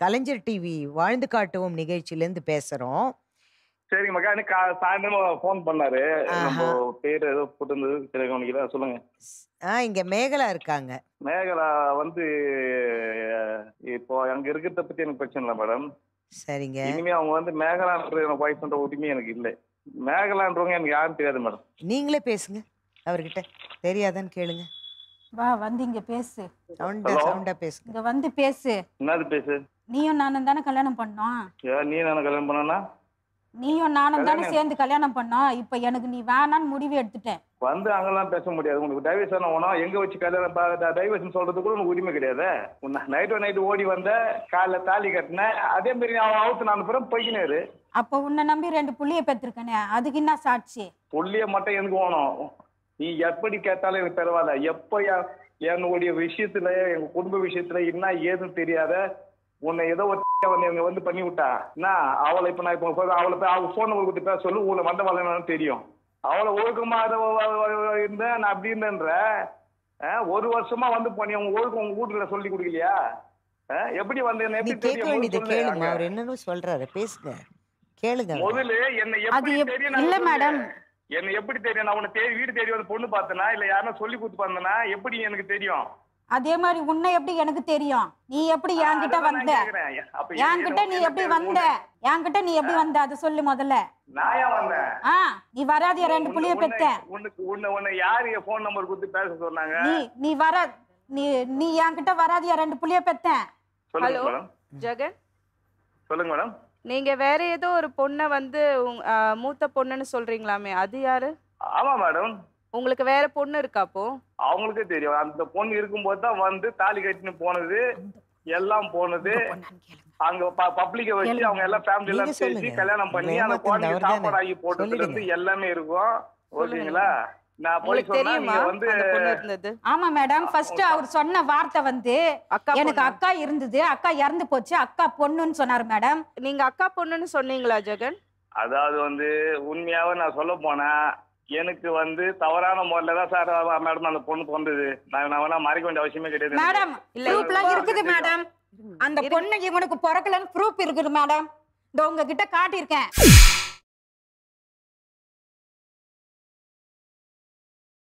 கலைஞர் TV வாழ்ந்து காட்டுவோம் நிகழ்ச்சியிலேருந்து பேசுகிறோம். சரிங்க மக்கா. எனக்கு சாயந்தரமா ஃபோன் பண்ணாரு. நம்ம பேர் ஏதோ போட்டுருந்தது கவனிக்கிறா. சொல்லுங்க. இங்கே மேகலா இருக்காங்க. மேகலா வந்து இப்போ அங்க இருக்கிறத பத்தி எனக்கு பிரச்சனை இல்லை மேடம். சரிங்க. இனிமே அவங்க வந்து மேகலான்ற எனக்கு வாய்ஸ் பண்ற உரிமை எனக்கு இல்லை. மேகலான்றவங்க எனக்கு யாரும் தெரியாது மேடம். நீங்களே பேசுங்க அவர்கிட்ட, தெரியாதான்னு கேளுங்க. வா வந்து இங்க பேசு. சவுண்டா பேசுங்க. இங்க வந்து பேசு. என்னது பேசு? நீயும் நானும் தானே கல்யாணம் பண்ணோம். நீ நானும் கல்யாணம் பண்ணனா? நீயும் நானும் தானே சேர்ந்து கல்யாணம் பண்ணோம். இப்ப எனக்கு நீ வேணான்னு முடிவு எடுத்துட்டேன். வந்து அங்கெல்லாம் பேச முடியாது. உங்களுக்கு டைவர்ஸ் ஆனா எங்க வச்சு கல்யாணம் டைவர்ஸ் சொல்றது கூட உங்களுக்கு உரிமை கிடையாது. நைட்டு ஓடி வந்த காலைல தாலி கட்டின அதே மாதிரி அவன் அவுத்து நான் பிறகு போய்க்கினாரு. அப்ப உன்னை நம்பி 2 புள்ளிய பெற்றிருக்கனே, அதுக்கு என்ன சாட்சி? புள்ளிய மட்டும் எனக்கு வேணும். நீ எப்படி கேட்டாலும் எனக்கு பரவாயில்ல. எப்ப என்னுடைய விஷயத்துல எங்க குடும்ப விஷயத்துல என்ன ஏதுன்னு தெரியாத உன்னை ஏதோ ஒரு வந்து பண்ணி விட்டா என்ன அவளை இப்ப நான் இப்ப அவளை போய் அவங்க போன் நம்பர் கொடுத்து பேச சொல்லு. உங்களை மண்ட வரலன்னு தெரியும். அவளை ஒழுக்கமா இருந்தேன் நான் அப்படி இருந்தேன்ற 1 வருஷமா வந்து பண்ணி உங்க ஒழுக்கம் உங்க வீட்டுல சொல்லி கொடுக்கலையா? எப்படி வந்து என்னன்னு சொல்றாரு பேசுங்க, கேளுங்க. முதல்ல என்ன எப்படி தெரியும்? இல்ல மேடம், என்ன எப்படி தெரியும்? நான் உன்னை வீடு தேடி வந்து பொண்ணு பார்த்தனா இல்ல யாருன்னா சொல்லி கொடுத்து பார்த்தனா எப்படி எனக்கு தெரியும்? அதே மாதிரி உன்னை எப்படி எனக்கு தெரியும்? நீ எப்படி என்கிட்ட வந்த? என்கிட்ட நீ எப்படி வந்த? என்கிட்ட நீ எப்படி வந்த அதை சொல்லு முதல்ல. நான் ஏன் வந்தேன்? நீ வராதியா 2 புள்ளிய பெத்தேன். உன்னை யாரு போன் நம்பர் கொடுத்து பேச சொன்னாங்க? நீ வர நீ என்கிட்ட வராதியா 2 புள்ளிய பெத்தேன். ஹலோ ஜெகன், சொல்லுங்க மேடம். நீங்க வேற ஏதோ ஒரு பொண்ணை வந்து மூத்த பொண்ணுன்னு சொல்றீங்களாமே, அது யாரு? ஆமா மேடம். உங்களுக்கு வேற பொண்ணு இருக்கா? அப்போ அவங்களுக்கே தெரியும். அந்த பொண்ணு இருக்கும்போது தான் வந்து தாலி கட்டின்னு போனது எல்லாம் போனது. அங்க பப்ளிக்க வச்சு அவங்க எல்லாம் ஃபேமிலி எல்லாம் பேசி கல்யாணம் பண்ணி அந்த குழந்தைக்கு சாப்பாடு ஆகி போட்டதுல இருந்து எல்லாமே இருக்கும். ஓகேங்களா? நான் போய் சொன்னா வந்து ஆமா மேடம், ஃபர்ஸ்ட் அவர் சொன்ன வார்த்தை வந்து எனக்கு அக்கா இருந்தது, அக்கா இறந்து போச்சு, அக்கா பொண்ணுன்னு சொன்னாரு மேடம். நீங்க அக்கா பொண்ணுன்னு சொன்னீங்களா ஜெகன்? அதாவது வந்து உண்மையாவே நான் சொல்ல போனா எனக்கு வந்து தவறான முறையில தான் சார் மேடம் அந்த பொண்ணு பிறந்தது. நான் வேணா மறைக்க வேண்டிய அவசியமே கிடையாது மேடம். ப்ரூஃப்லாம் இருக்குது மேடம். அந்த பொண்ணு இவனுக்கு பிறக்கலன்னு ப்ரூஃப் இருக்குது மேடம். இந்த உங்ககிட்ட காட்டியிருக்கேன்.